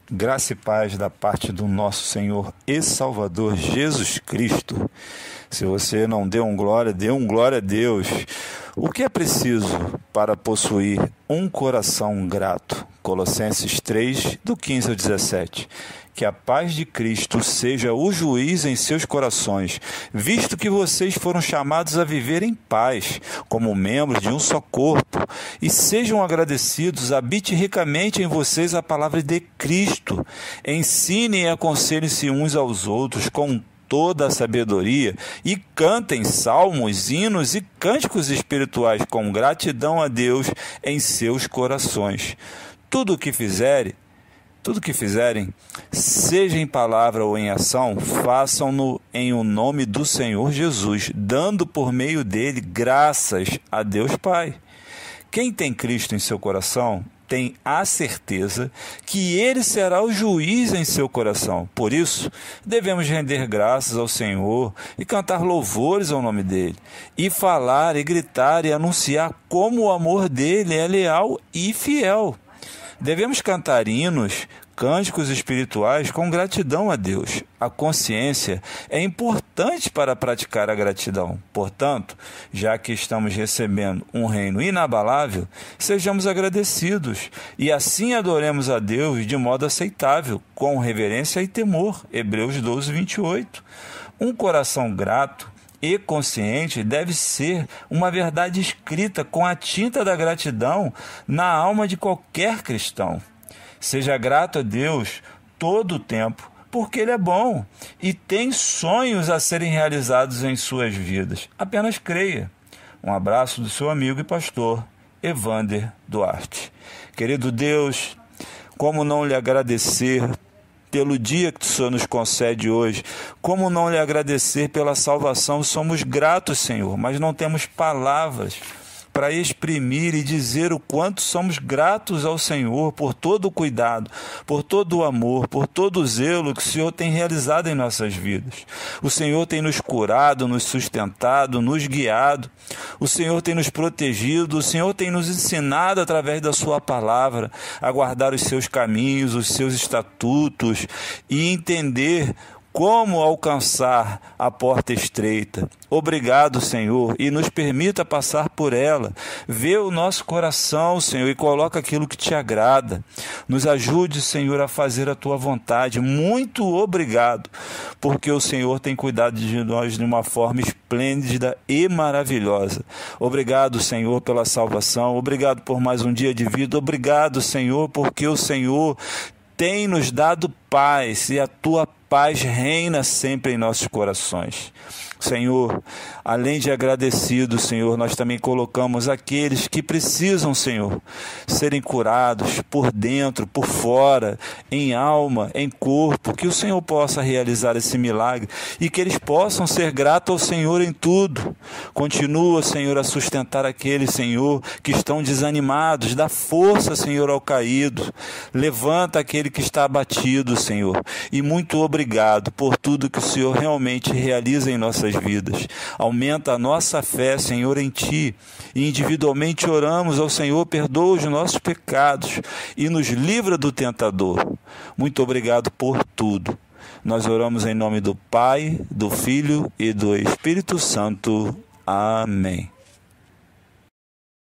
Graça e paz da parte do nosso Senhor e Salvador Jesus Cristo. Se você não deu um glória, dê um glória a Deus. O que é preciso para possuir um coração grato? Colossenses 3, do 15 ao 17. Que a paz de Cristo seja o juiz em seus corações, visto que vocês foram chamados a viver em paz, como membros de um só corpo, e sejam agradecidos, habite ricamente em vocês a palavra de Cristo. Ensinem e aconselhem-se uns aos outros com toda a sabedoria e cantem salmos, hinos e cânticos espirituais com gratidão a Deus em seus corações. Tudo o que fizerem, seja em palavra ou em ação, façam-no em o nome do Senhor Jesus, dando por meio dele graças a Deus Pai. Quem tem Cristo em seu coração tem a certeza que ele será o juiz em seu coração. Por isso, devemos render graças ao Senhor e cantar louvores ao nome dele, e falar e gritar e anunciar como o amor dele é leal e fiel. Devemos cantar hinos, cânticos espirituais com gratidão a Deus. A consciência é importante para praticar a gratidão. Portanto, já que estamos recebendo um reino inabalável, sejamos agradecidos e assim adoremos a Deus de modo aceitável, com reverência e temor. Hebreus 12, 28. Um coração grato e consciente deve ser uma verdade escrita com a tinta da gratidão na alma de qualquer cristão. Seja grato a Deus todo o tempo, porque Ele é bom e tem sonhos a serem realizados em suas vidas. Apenas creia. Um abraço do seu amigo e pastor, Evander Duarte. Querido Deus, como não lhe agradecer pelo dia que o Senhor nos concede hoje? Como não lhe agradecer pela salvação? Somos gratos, Senhor, mas não temos palavras para exprimir e dizer o quanto somos gratos ao Senhor por todo o cuidado, por todo o amor, por todo o zelo que o Senhor tem realizado em nossas vidas. O Senhor tem nos curado, nos sustentado, nos guiado. O Senhor tem nos protegido, o Senhor tem nos ensinado através da sua palavra a guardar os seus caminhos, os seus estatutos e entender como alcançar a porta estreita. Obrigado, Senhor, e nos permita passar por ela. Vê o nosso coração, Senhor, e coloca aquilo que te agrada. Nos ajude, Senhor, a fazer a tua vontade. Muito obrigado, porque o Senhor tem cuidado de nós de uma forma esplêndida e maravilhosa. Obrigado, Senhor, pela salvação. Obrigado por mais um dia de vida. Obrigado, Senhor, porque o Senhor tem nos dado paz e a tua paz reina sempre em nossos corações. Senhor, além de agradecidos, Senhor, nós também colocamos aqueles que precisam, Senhor, serem curados por dentro, por fora, em alma, em corpo, que o Senhor possa realizar esse milagre e que eles possam ser gratos ao Senhor em tudo. Continua, Senhor, a sustentar aqueles, Senhor, que estão desanimados, dá força, Senhor, ao caído, levanta aquele que está abatido, Senhor, e muito obrigado por tudo que o Senhor realmente realiza em nossas vidas. Aumenta a nossa fé, Senhor, em Ti, e individualmente oramos ao Senhor, perdoa os nossos pecados e nos livra do tentador. Muito obrigado por tudo. Nós oramos em nome do Pai, do Filho e do Espírito Santo. Amém.